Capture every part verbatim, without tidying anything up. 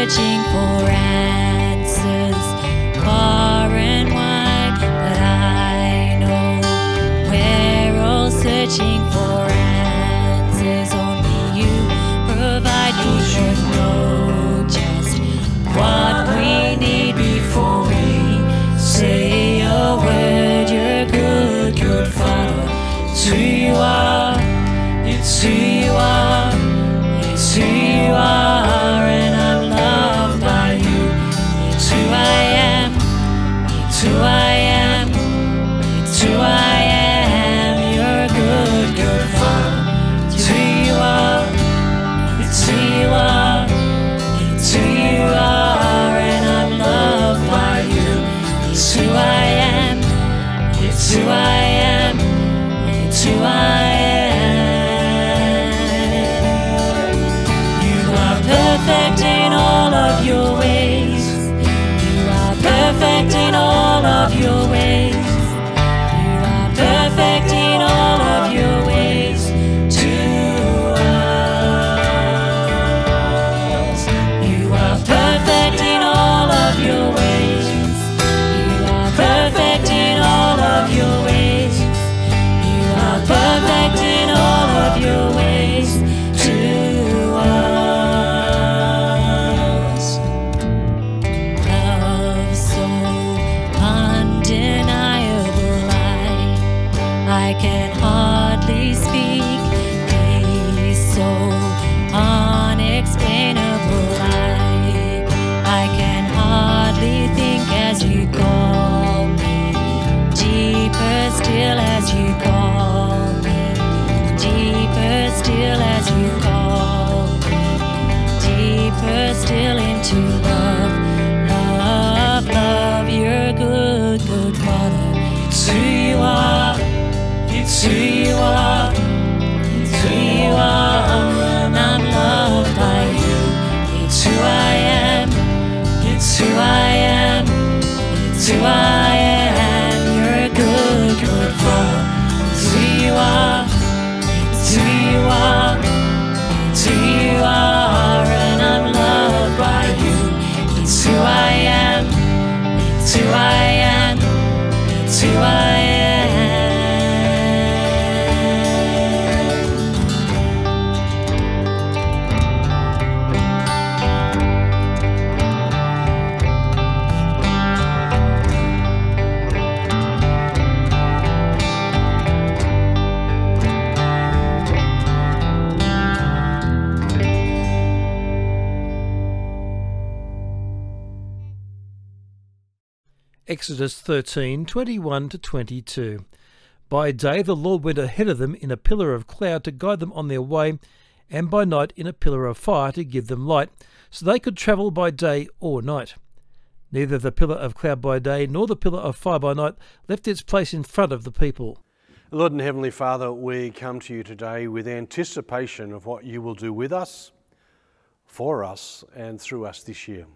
searching for answers far and wide, but I know we're all searching for answers. Only you provide. We should know just what we need before we say a word. You're good, good Father. It's who you are. It's who you are. It's who you are, and I'm loved by you. It's who I am. It's who I am. It's who I am. You're a good, good Father. It's who you are. It's who you are. It's who you are, and I'm loved by you. It's who I am. It's who I am. It's who I am. You are perfect in all of your ways. You are perfect in all of your ways. You are perfect in all of your ways to us. You are perfect in all of your ways. You are perfect in all of your ways. You are perfect in all of your ways to us. Love so undeniable, I, I can hardly speak. Peace so unexplainable, I, I can hardly think as you call me. Deeper still as you call me. Deeper still as you call me. Deeper still into love. Love, love, you're good, good Father. It's who you are. It's who you are. It's who you are, and I'm loved by you. It's who I am. It's who I am. It's who I am. You're a good, good Father. It's who you are. It's who you are. It's who you are, and I'm loved by you. It's who I am. It's who I am. It's who I am. Exodus thirteen, twenty-one to twenty-two. By day the Lord went ahead of them in a pillar of cloud to guide them on their way, and by night in a pillar of fire to give them light, so they could travel by day or night. Neither the pillar of cloud by day nor the pillar of fire by night left its place in front of the people. Lord and Heavenly Father, we come to you today with anticipation of what you will do with us, for us, and through us this year.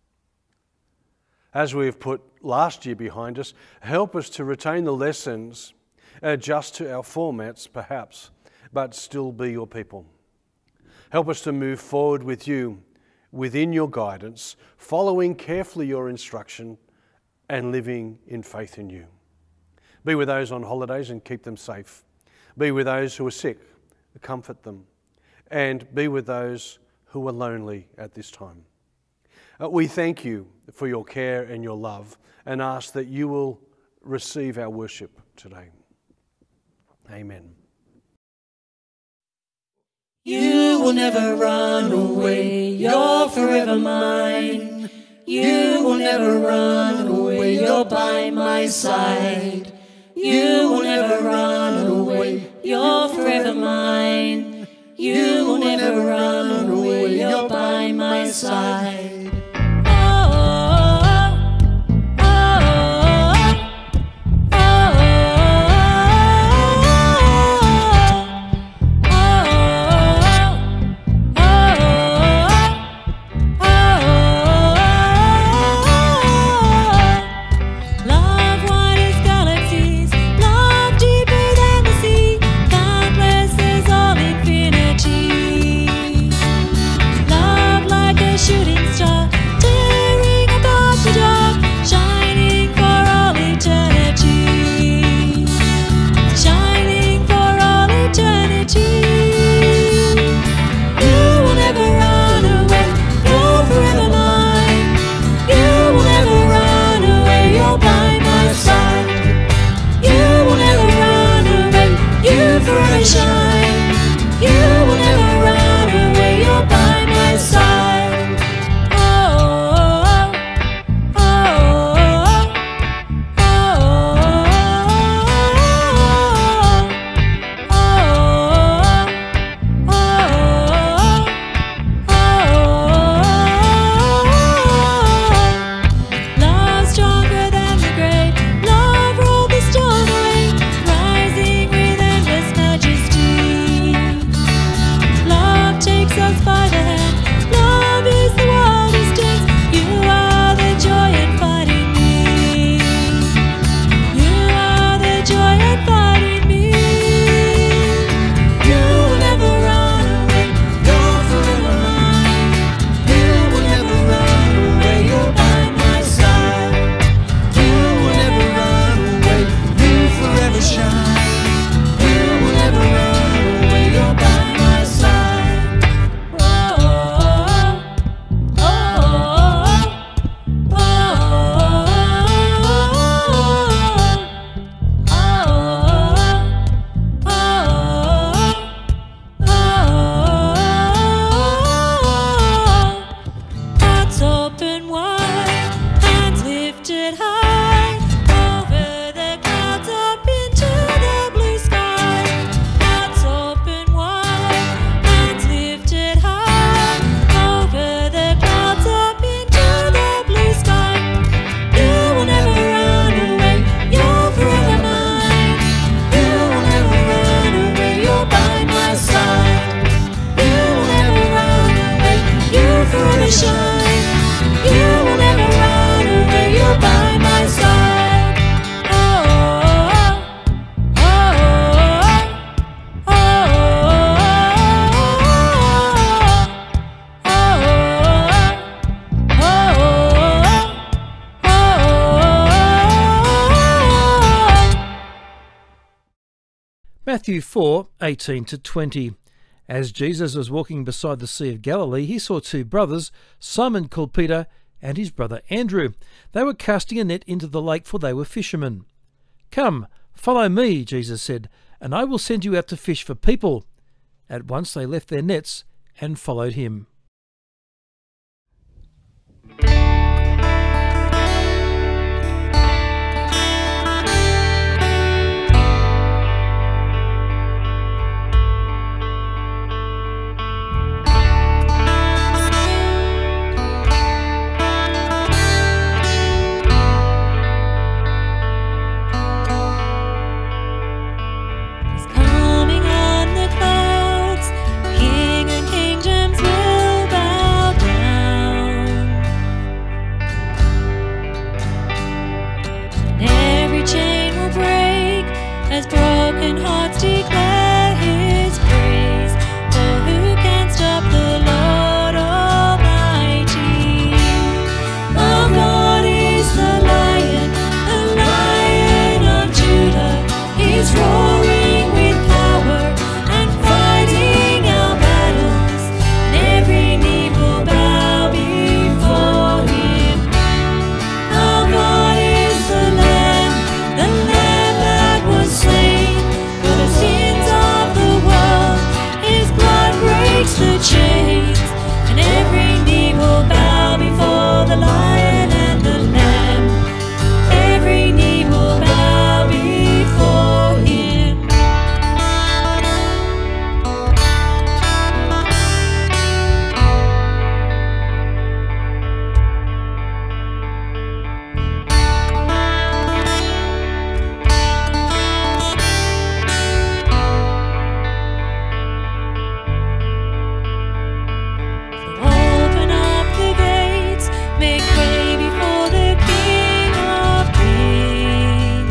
As we have put last year behind us, help us to retain the lessons, adjust to our formats perhaps, but still be your people. Help us to move forward with you, within your guidance, following carefully your instruction and living in faith in you. Be with those on holidays and keep them safe. Be with those who are sick, comfort them. And be with those who are lonely at this time. Uh, we thank you for your care and your love and ask that you will receive our worship today. Amen. You will never run away, you're forever mine. You will never run away, you're by my side. You will never run away, you're forever mine. You will never run away, you're by my side. Shoot hearts open wide, hands lifted high, over the clouds up into the blue sky. Hearts open wide, hands lifted high, over the clouds up into the blue sky. You will never run away, you're forever mine. You will never run away, you're by my side. You will never run away, you forever shine. You will never run away, you're by my side. Oh, oh, oh, oh, Matthew four, eighteen to twenty. As Jesus was walking beside the Sea of Galilee, he saw two brothers, Simon called Peter and his brother Andrew. They were casting a net into the lake, for they were fishermen. "Come, follow me," Jesus said, "and I will send you out to fish for people." At once they left their nets and followed him. He's coming on the clouds, King and kingdoms will bow down. And every chain will break as broken hearts declare his praise. For who can stop the Lord Almighty? Our God is the Lion, the Lion of Judah. He's roaring with power and fighting our battles, and every knee will bow before him. Our God is the Lamb, the Lamb that was slain for the sins of the world. His blood breaks the chains, and every knee will bow before the Lion and the Lamb. Every knee will bow before him. Open up the gates, make way before the King of Kings.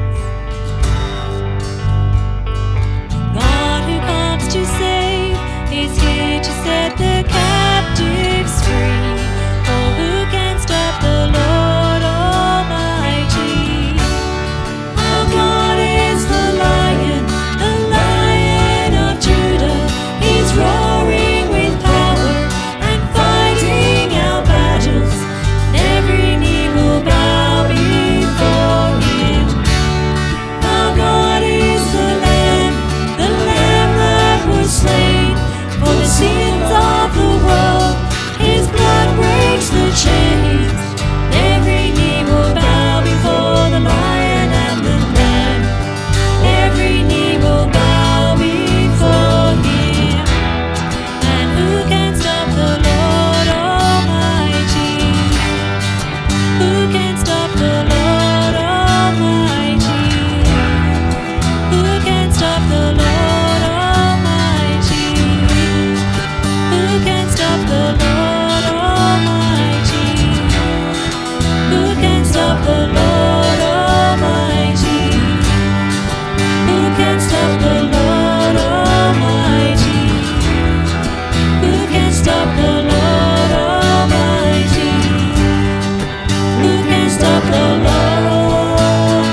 God who comes to save is here to set the captives free. For who can stop the Lord Almighty? Our God is the Lion, the Lion of Judah. He's roaring with power and fighting our battles, and every knee will bow before him. Our God is the Lamb, the Lamb that was slain for the sins of the world. His blood breaks the chains, and every knee will bow before the Lion and the Lamb. Every knee will bow before him. And who can stop the Lord Almighty? Who can stop the Lord Almighty? Who can stop the Lord Almighty? Who can stop the Lord Almighty? Who can stop the Lord Almighty? Who can stop the Lord Almighty? Who can stop the Lord Almighty? Who can stop the Lord?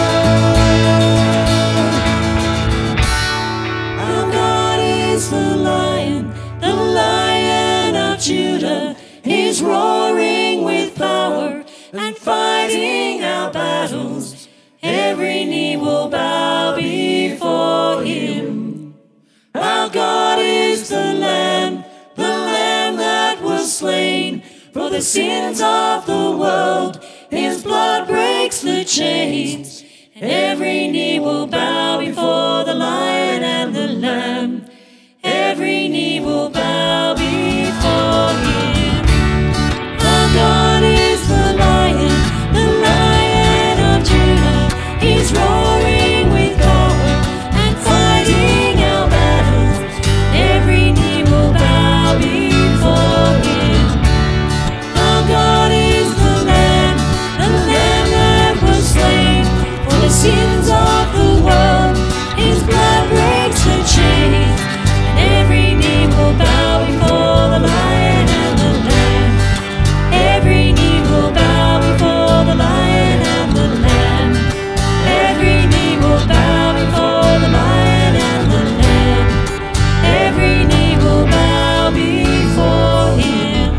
Our God is the Lion, the Lion of Judah. He's roaring with power and fighting our battles. Every knee will bow before him. Our God is the Lamb, the Lamb that was slain For the sins of the world, his blood breaks the chains. And every knee will bow before the Lion and the Lamb. Every knee will bow before him. Our God is the Lion, the Lion of Judah. He's roaring with power and fighting our battles. Every knee will bow before him. Our God is the Lamb, the Lamb that was slain for the sins of the world. His blood breaks the chains. Every knee will bow before the Lion and the Lamb. Every knee will bow before the Lion and the Lamb. Every knee will bow before the Lion and the Lamb. Every knee will bow before him.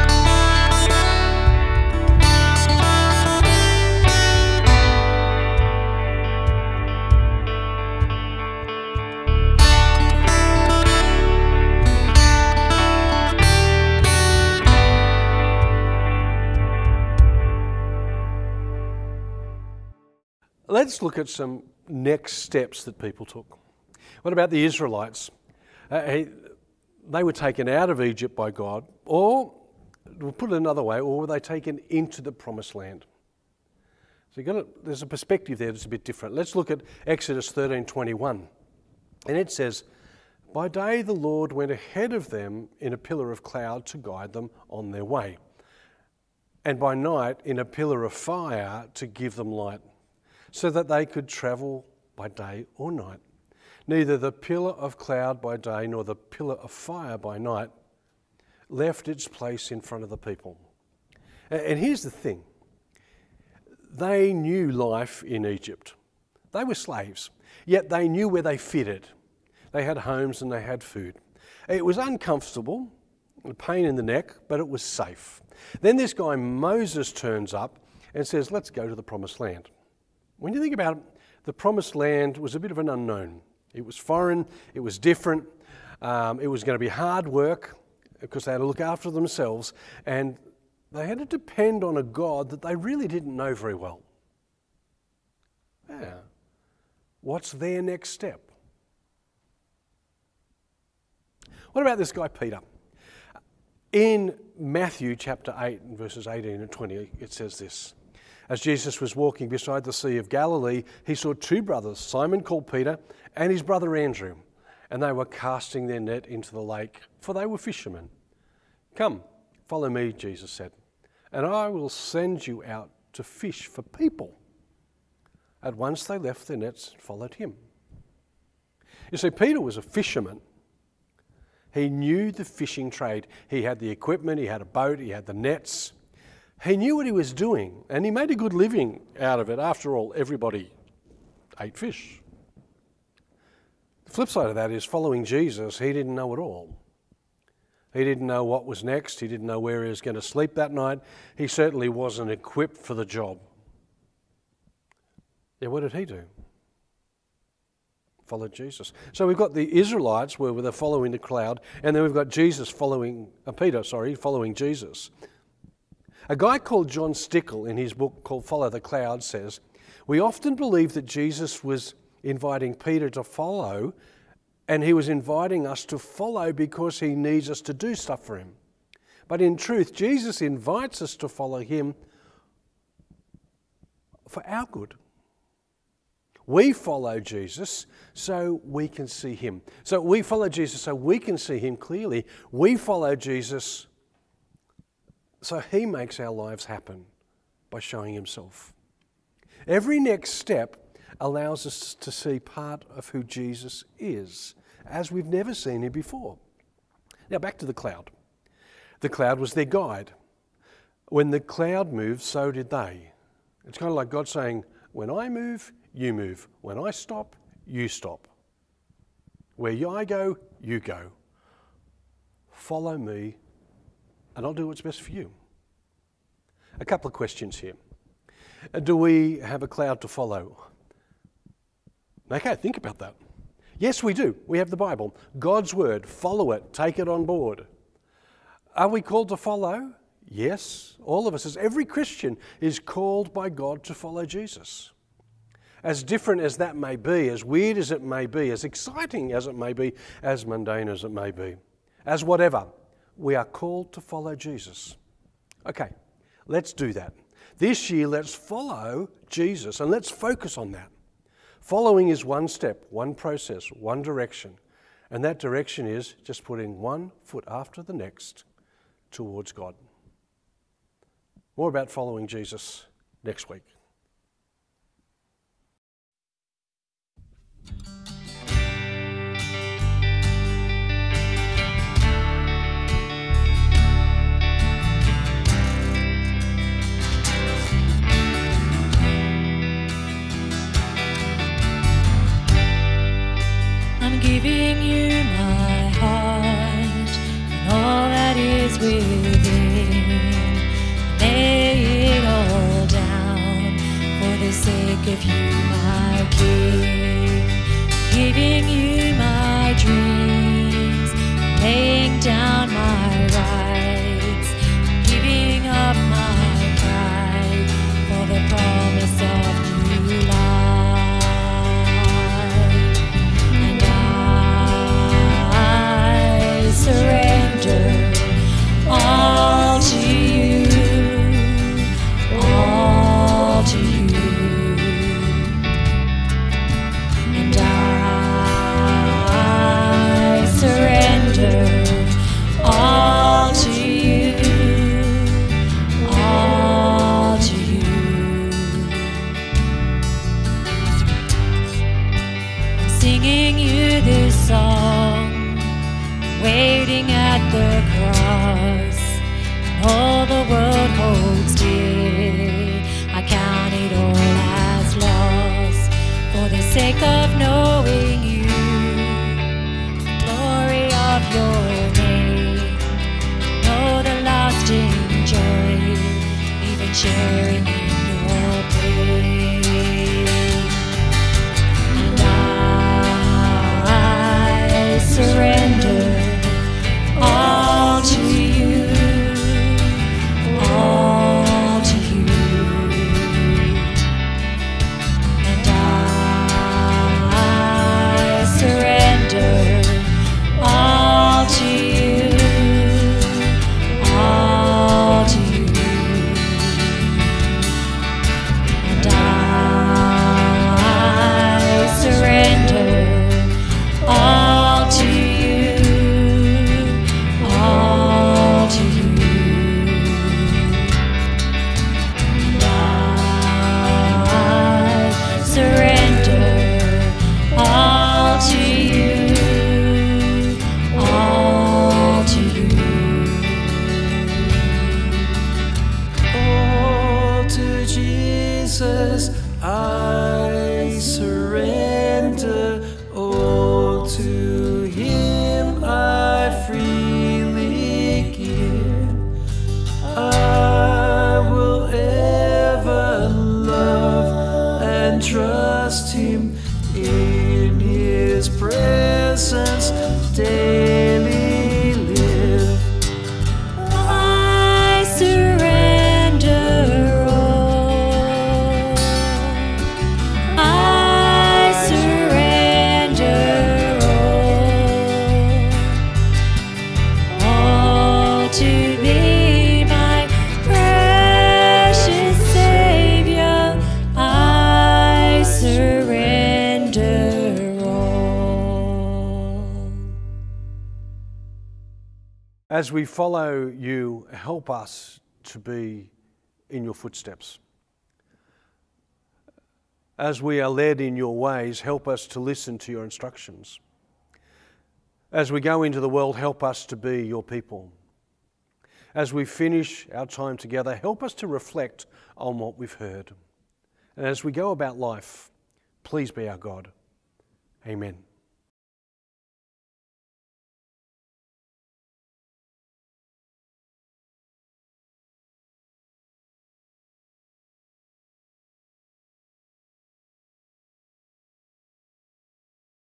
Let's look at some next steps that people took. What about the Israelites? Uh, he, they were taken out of Egypt by God, or, we'll put it another way, or were they taken into the promised land? So you've got to, there's a perspective there that's a bit different. Let's look at Exodus thirteen twenty-one. And it says, "By day the Lord went ahead of them in a pillar of cloud to guide them on their way, and by night in a pillar of fire to give them light, so that they could travel by day or night. Neither the pillar of cloud by day nor the pillar of fire by night left its place in front of the people." And here's the thing. They knew life in Egypt. They were slaves, yet they knew where they fitted. They had homes and they had food. It was uncomfortable, a pain in the neck, but it was safe. Then this guy Moses turns up and says, let's go to the promised land. When you think about it, the promised land was a bit of an unknown. It was foreign, it was different, um, it was going to be hard work because they had to look after themselves, and they had to depend on a God that they really didn't know very well. Yeah. What's their next step? What about this guy Peter? In Matthew chapter eight, verses eighteen and twenty, it says this. As Jesus was walking beside the Sea of Galilee, he saw two brothers, Simon called Peter and his brother Andrew, and they were casting their net into the lake, for they were fishermen. "Come, follow me," Jesus said, "and I will send you out to fish for people." At once they left their nets and followed him. You see, Peter was a fisherman. He knew the fishing trade. He had the equipment, he had a boat, he had the nets. He knew what he was doing, and he made a good living out of it. After all, everybody ate fish. The flip side of that is, following Jesus, he didn't know it all. He didn't know what was next. He didn't know where he was going to sleep that night. He certainly wasn't equipped for the job. Yeah, what did he do? Followed Jesus. So we've got the Israelites where they're following the cloud, and then we've got Jesus following, uh, Peter, sorry, following Jesus. A guy called John Stickle, in his book called Follow the Cloud, says, "We often believe that Jesus was inviting Peter to follow, and he was inviting us to follow because he needs us to do stuff for him. But in truth, Jesus invites us to follow him for our good. We follow Jesus so we can see him. So we follow Jesus so we can see him clearly. We follow Jesus so he makes our lives happen by showing himself. Every next step allows us to see part of who Jesus is, as we've never seen him before. Now back to the cloud. The cloud was their guide. When the cloud moved, so did they. It's kind of like God saying, when I move, you move. When I stop, you stop. Where I go, you go. Follow me, and I'll do what's best for you. A couple of questions here. Do we have a cloud to follow? Okay, think about that. Yes, we do. We have the Bible. God's word. Follow it. Take it on board. Are we called to follow? Yes, all of us, as every Christian, is called by God to follow Jesus. As different as that may be, as weird as it may be, as exciting as it may be, as mundane as it may be, as whatever, we are called to follow Jesus. Okay, let's do that. This year, let's follow Jesus and let's focus on that. Following is one step, one process, one direction. And that direction is just putting one foot after the next towards God. More about following Jesus next week. I'm giving you my heart and all that is within. Lay it all down for the sake of you, my King. Giving you my dreams, laying down my rights, giving up my pride for the promise of new life. Surrender all to you, all to you, and I surrender all to you, all to you. I'm singing you this song, waiting at the cross, and all the world holds dear. I count it all as loss for the sake of knowing you, the glory of your name, know the lasting joy, even sharing in your pain. And I surrender all to you, all to you, and I surrender all to you, all to you, and I surrender all to you. I surrender all to Him. I freely give. I will ever love and trust Him in His presence daily live. I surrender all. I surrender all. All to Thee, my precious Savior. I surrender all. As we follow you, help us to be in your footsteps. As we are led in your ways, help us to listen to your instructions. As we go into the world, help us to be your people. As we finish our time together, help us to reflect on what we've heard. And as we go about life, please be our God. Amen.